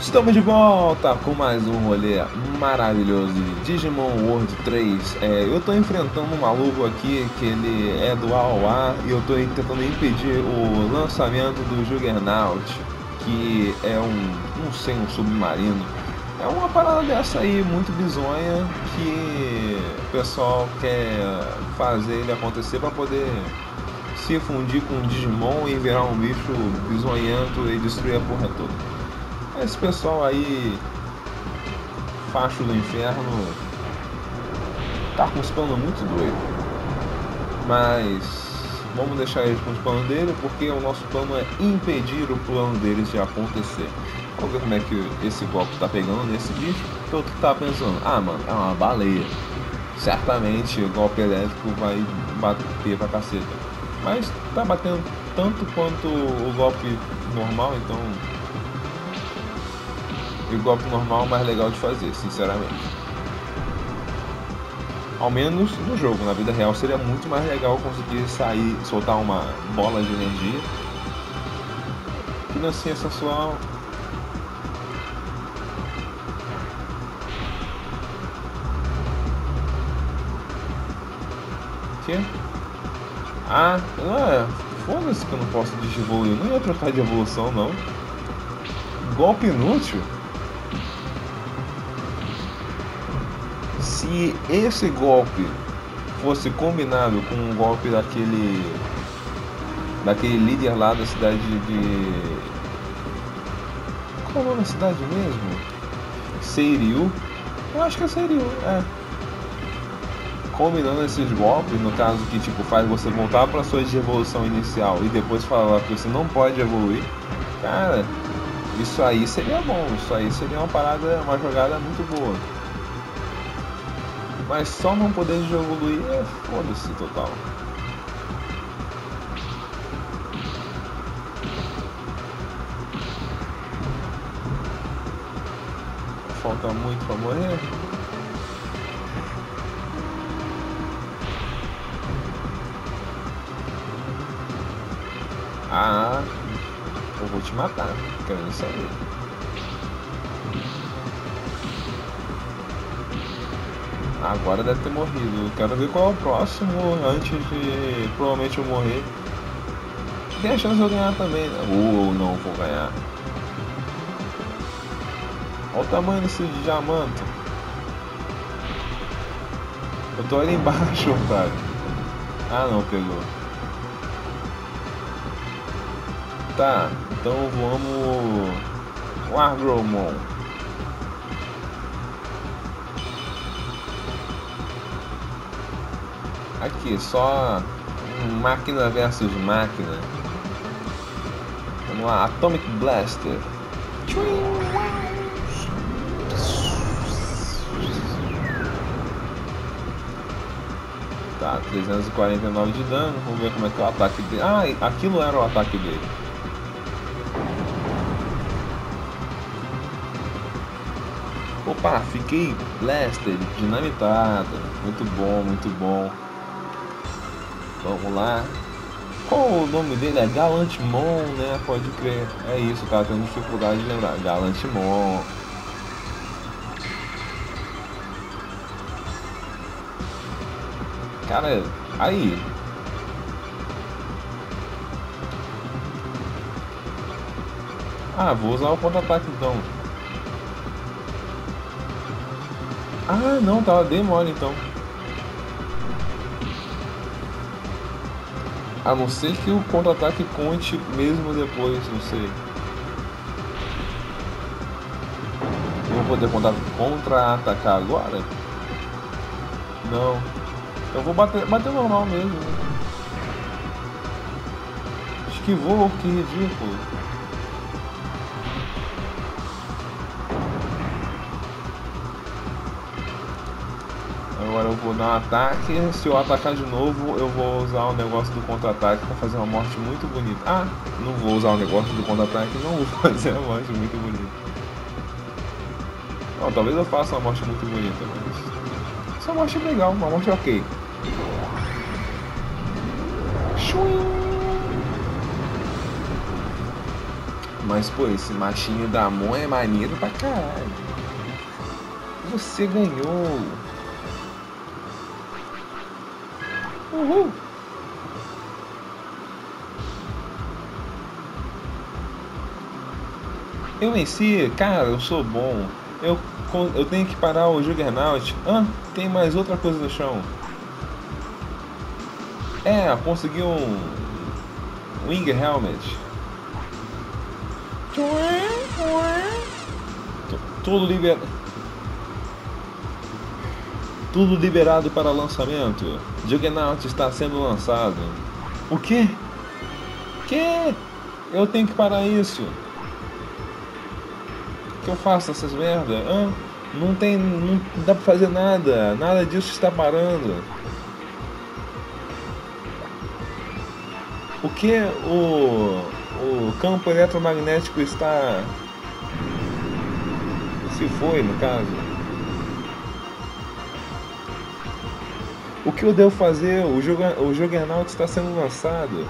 Estamos de volta com mais um rolê maravilhoso de Digimon World 3. Eu tô enfrentando um maluco aqui que ele é do AOA e eu tô tentando impedir o lançamento do Juggernaut, que é não sei, um submarino. É uma parada dessa aí, muito bizonha, que o pessoal quer fazer ele acontecer para poder se fundir com o Digimon e virar um bicho bizonhento e destruir a porra toda. Esse pessoal aí, facho do inferno, tá com os planos muito doidos. Mas vamos deixar eles com os planos dele, porque o nosso plano é impedir o plano deles de acontecer. Vamos ver como é que esse golpe tá pegando nesse bicho. Então tu tá pensando, ah mano, é uma baleia. Certamente o golpe elétrico vai bater pra caceta. Mas tá batendo tanto quanto o golpe normal, então o golpe normal é mais legal de fazer, sinceramente. Ao menos no jogo, na vida real seria muito mais legal conseguir sair, soltar uma bola de energia. Que dancinha sensual. Que? Ah, foda-se que eu não posso desevoluir. Não ia trocar de evolução não. Golpe inútil? Se esse golpe fosse combinado com um golpe daquele líder lá da cidade de... Qual é o nome da cidade mesmo? Seiryu? Eu acho que é Seiryu, é. Combinando esses golpes, no caso que tipo faz você voltar para sua evolução inicial e depois falar que você não pode evoluir, cara, isso aí seria bom, isso aí seria uma parada, uma jogada muito boa. Mas só não poder evoluir é foda-se total. Falta muito pra morrer. Ah, eu vou te matar, querendo saber. Agora deve ter morrido. Quero ver qual é o próximo antes de provavelmente eu morrer. Tem a chance de eu ganhar também, né? Não vou ganhar. Olha o tamanho desse diamante. Eu tô ali embaixo, cara. Ah não, pegou. Tá, então vamos... O Agromon. Aqui, só máquina versus máquina. Vamos lá, Atomic Blaster. Tá, 349 de dano. Vamos ver como é que é o ataque dele. Ah, aquilo era o ataque dele. Opa, fiquei Blaster, dinamitado. Muito bom, muito bom. Vamos lá. Qual o nome dele? É Galantimon, né? Pode crer. É isso, cara, tendo dificuldade de lembrar. Galantimon. Cara, aí. Ah, vou usar o contra-ataque então. Ah, não, tava bem mole então. A não ser que o contra-ataque conte mesmo depois, não sei. Eu vou poder contra-atacar agora? Não. Eu vou bater normal mesmo. Né? Esquivou, que ridículo. Agora eu vou dar um ataque. Se eu atacar de novo, eu vou usar o negócio do contra-ataque para fazer uma morte muito bonita. Ah, não vou usar o negócio do contra-ataque, não vou fazer uma morte muito bonita. Não, talvez eu faça uma morte muito bonita, mas... essa morte é legal, uma morte ok. Mas, pô, esse machinho da Mon é maneiro pra caralho. Você ganhou. Uhul. Eu venci, cara, eu sou bom. Eu tenho que parar o Juggernaut. Ah, tem mais outra coisa no chão. É, consegui um Wing Helmet. Tudo liberado. Tudo liberado para lançamento. Juggernaut está sendo lançado. O quê? Que? Eu tenho que parar isso. O que eu faço essas merda? Ah, não tem. Não dá pra fazer nada. Nada disso está parando. O que o campo eletromagnético está. Se foi, no caso. O que eu devo fazer? O Juggernaut está sendo lançado.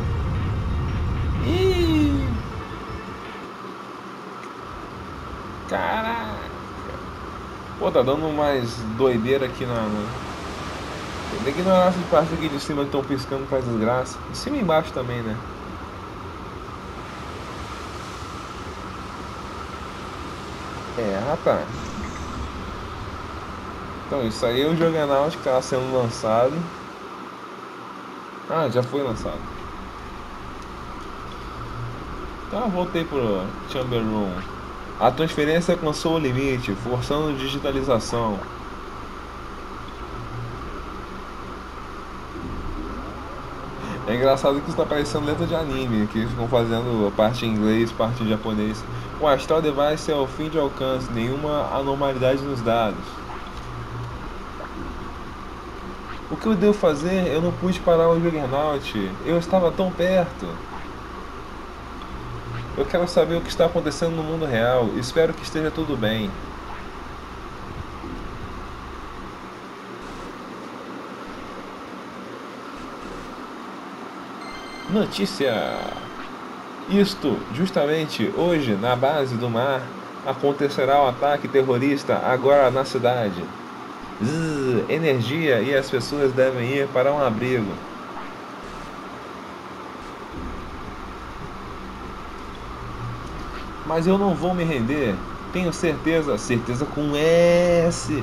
Ih! Caraca! Pô, tá dando mais doideira aqui na. Tem que ignorar essas partes aqui de cima que estão piscando pra desgraça. De cima e embaixo também, né? É, rapaz. Então, isso aí é o Juggernaut que estava sendo lançado. Ah, já foi lançado. Então, voltei pro Chamber Room. A transferência alcançou o limite, forçando digitalização. É engraçado que isso tá parecendo letra de anime, que eles ficam fazendo parte em inglês, parte em japonês. O Astral Device é o fim de alcance, nenhuma anormalidade nos dados. O que eu devo fazer? Eu não pude parar o Juggernaut. Eu estava tão perto. Eu quero saber o que está acontecendo no mundo real. Espero que esteja tudo bem. Notícia! Isto, justamente hoje, na base do mar, acontecerá o ataque terrorista agora na cidade. Energia e as pessoas devem ir para um abrigo. Mas eu não vou me render. Tenho certeza, certeza com S,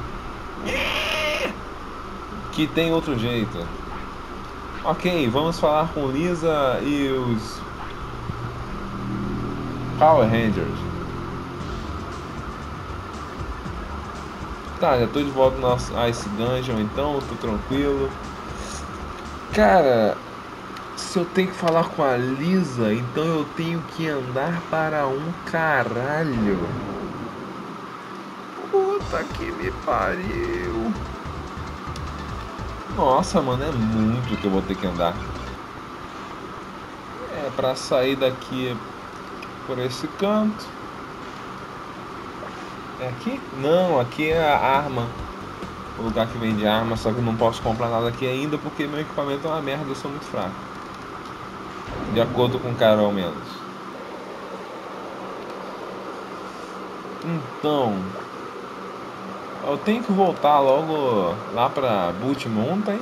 que tem outro jeito. Ok, vamos falar com Lisa e os Power Rangers. Tá, já tô de volta no nosso Ice Dungeon, então tô tranquilo. Cara, se eu tenho que falar com a Lisa, então eu tenho que andar para um caralho. Puta que me pariu. Nossa, mano, é muito que eu vou ter que andar. É, pra sair daqui por esse canto. É aqui? Não, aqui é a arma. O lugar que vende arma, só que eu não posso comprar nada aqui ainda porque meu equipamento é uma merda, eu sou muito fraco. De acordo com o Carol menos. Então, eu tenho que voltar logo lá pra Boot Mountain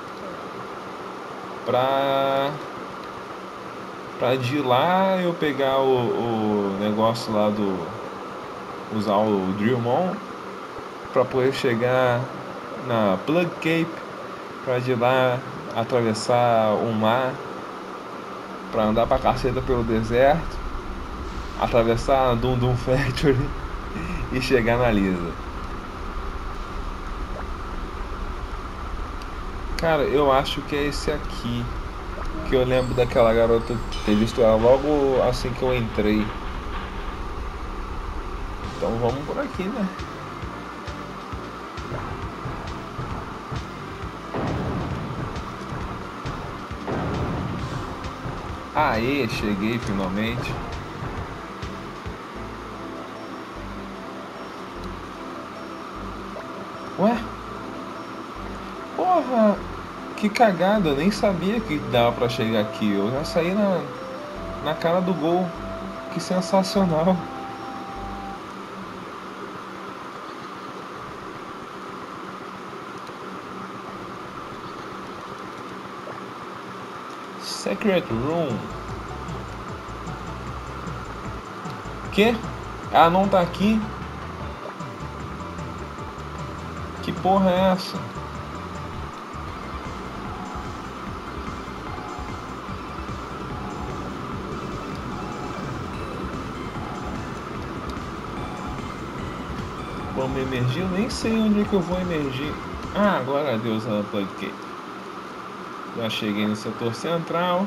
pra de lá eu pegar o negócio lá do usar o Drillmon pra poder chegar na Plug Cape, pra de lá atravessar o mar pra andar pra caceta pelo deserto, atravessar a Dum Dum Factory e chegar na Lisa. Cara, eu acho que é esse aqui. Que eu lembro daquela garota ter visto ela logo assim que eu entrei. Então vamos por aqui, né? Aê, cheguei finalmente. Ué? Porra! Que cagada, eu nem sabia que dava pra chegar aqui. Eu já saí na cara do gol. Que sensacional. Secret Room. Que? Ela não tá aqui? Que porra é essa? Vamos emergir? Eu nem sei onde é que eu vou emergir. Ah, agora Deus, Unplugged. Já cheguei no setor central.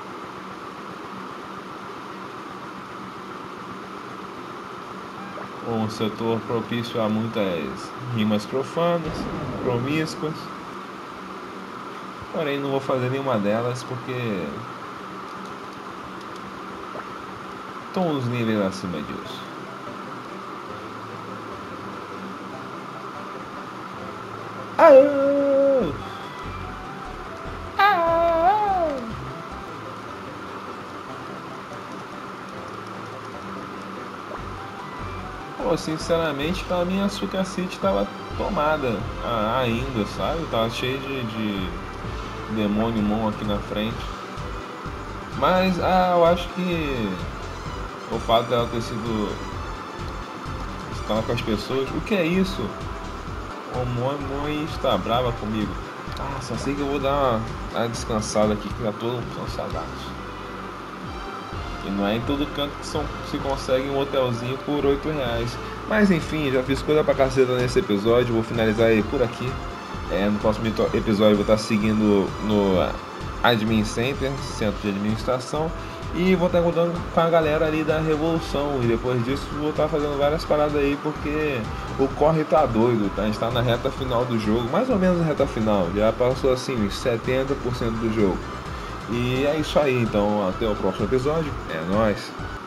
Um setor propício a muitas rimas profanas, promíscuas. Porém, não vou fazer nenhuma delas porque estou uns níveis acima disso. Aô! Aô! Pô, sinceramente, pra mim a Suika City tava tomada ainda, sabe? Tava cheio de demônio mon aqui na frente. Mas, eu acho que o fato dela ter sido estar com as pessoas. O que é isso? O Moe está brava comigo. Só sei que eu vou dar uma descansada aqui, que já tô cansadaço. E não é em todo canto que se consegue um hotelzinho por R$8. Mas enfim, já fiz coisa pra caceta nesse episódio. Vou finalizar aí por aqui. No próximo episódio eu vou estar seguindo no Admin Center, centro de administração. E vou estar contando com a galera ali da Revolução. E depois disso vou estar fazendo várias paradas aí, porque o corre tá doido, tá? A gente tá na reta final do jogo, mais ou menos na reta final. Já passou assim uns 70% do jogo. E é isso aí, então até o próximo episódio. É nóis!